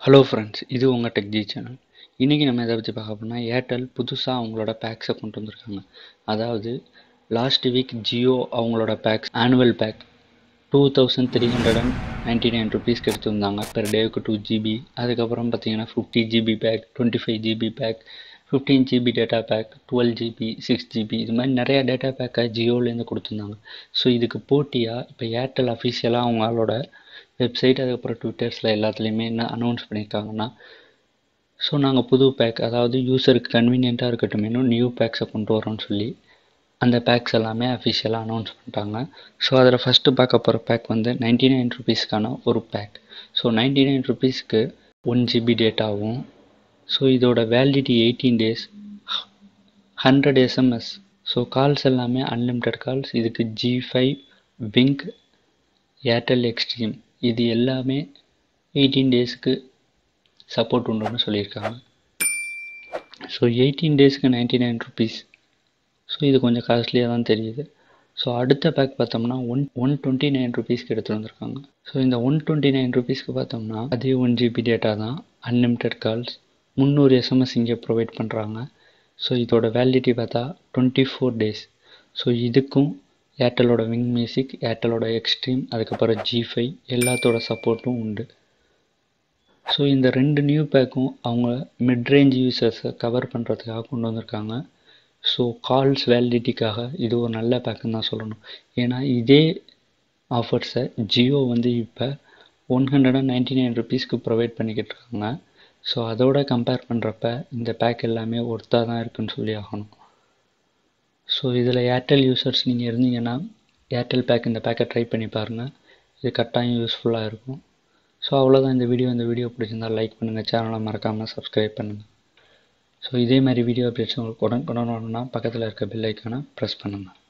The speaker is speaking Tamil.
ஹலோ ஃப்ரெண்ட்ஸ், இது உங்கள் டெக்ஜி சேனல். இன்றைக்கி நம்ம எதை பற்றி பார்க்க போனால், ஏர்டெல் புதுசாக அவங்களோட பேக்ஸை கொண்டு வந்திருக்காங்க. அதாவது லாஸ்ட் வீக் ஜியோ அவங்களோட பேக்ஸ் ஆனுவல் பேக் 2399 ருபீஸ்க்கு எடுத்து வந்தாங்க. பெர் டேவுக்கு 2 GB. அதுக்கப்புறம் பார்த்தீங்கன்னா 50 GB pack, 25 GB pack, 15 GB data pack, 12 GB, 6 GB, இது மாதிரி நிறையா டேட்டா பேக்கை ஜியோலேருந்து கொடுத்துருந்தாங்க. ஸோ இதுக்கு போட்டியாக இப்போ ஏர்டெல் அஃபிஷியலாக அவங்களோட வெப்சைட் அதுக்கப்புறம் ட்விட்டர்ஸில் எல்லாத்துலேயுமே என்ன அனௌன்ஸ் பண்ணியிருக்காங்கன்னா, ஸோ நாங்கள் புது பேக், அதாவது யூஸருக்கு கன்வீனியண்ட்டாக இருக்கட்டும் இன்னும் நியூ பேக்ஸை கொண்டு வரோன்னு சொல்லி அந்த பேக்ஸ் எல்லாமே அஃபிஷியலாக அனௌன்ஸ் பண்ணிட்டாங்க. ஸோ அதில் ஃபஸ்ட்டு பார்க்க போகிற பேக் வந்து 99 ருபீஸ்க்கான ஒரு பேக். ஸோ 99 ருபீஸ்க்கு 1 GB டேட்டாவும், ஸோ இதோட validity 18 days, 100 SMS. So calls எல்லாமே அன்லிமிட்டெட் கால்ஸ். இதுக்கு G5, விங்க், ஏர்டெல் எக்ஸ்ட்ரீம் இது எல்லாமே 18 டேஸ்க்கு சப்போர்ட் உண்டுன்னு சொல்லியிருக்காங்க. ஸோ 18 டேஸ்க்கு 99 ருபீஸ். ஸோ இது கொஞ்சம் காஸ்ட்லியாக தான் தெரியுது. ஸோ அடுத்த பேக் பார்த்தோம்னா 129 ருபீஸ்க்கு எடுத்துகிட்டு வந்திருக்காங்க. ஸோ இந்த 129 ருபீஸ்க்கு பார்த்தோம்னா அதே 1 GB டேட்டா தான், அன்லிமிட்டெட் கால்ஸ், 300 SMS இங்கே ப்ரொவைட் பண்ணுறாங்க. ஸோ இதோட வேலிடிட்டி பார்த்தா 24 days. ஸோ இதுக்கும் ஏர்டெலோட விங் மியூசிக், ஏர்டெலோட எக்ஸ்ட்ரீம், அதுக்கப்புறம் G5 எல்லாத்தோட சப்போர்ட்டும் உண்டு. ஸோ இந்த ரெண்டு நியூ பேக்கும் அவங்க மிட்ரேஞ்ச் யூசர்ஸை கவர் பண்ணுறதுக்காக கொண்டு வந்திருக்காங்க. ஸோ கால்ஸ் வேலிடிட்டிக்காக இது ஒரு நல்ல பேக்குன்னு தான் சொல்லணும். ஏன்னா இதே ஆஃபர்ஸை ஜியோ வந்து இப்போ 199 ருபீஸ்க்கு ப்ரொவைட் பண்ணிக்கிட்டு இருக்காங்க. ஸோ அதோட கம்பேர் பண்ணுறப்ப இந்த பேக் எல்லாமே ஒர்த்தாக தான் இருக்குன்னு சொல்லி ஆகணும். ஸோ இதில் ஏர்டெல் யூசர்ஸ் நீங்கள் இருந்தீங்கன்னா ஏர்டெல் பேக் இந்த பேக்கை ட்ரை பண்ணி பாருங்கள். இது கட்டாயம் யூஸ்ஃபுல்லாக இருக்கும். ஸோ அவ்வளோதான் இந்த வீடியோ பிடிச்சிருந்தால் லைக் பண்ணுங்கள், சேனலை மறக்காமல் சப்ஸ்கிரைப் பண்ணுங்கள். ஸோ இதே மாதிரி வீடியோ அப்டேட்ஸ் உங்களுக்கு உடனுக்குடன் வரணும்னா பக்கத்தில் இருக்க பெல் ஐக்கானை ப்ரெஸ் பண்ணுங்கள்.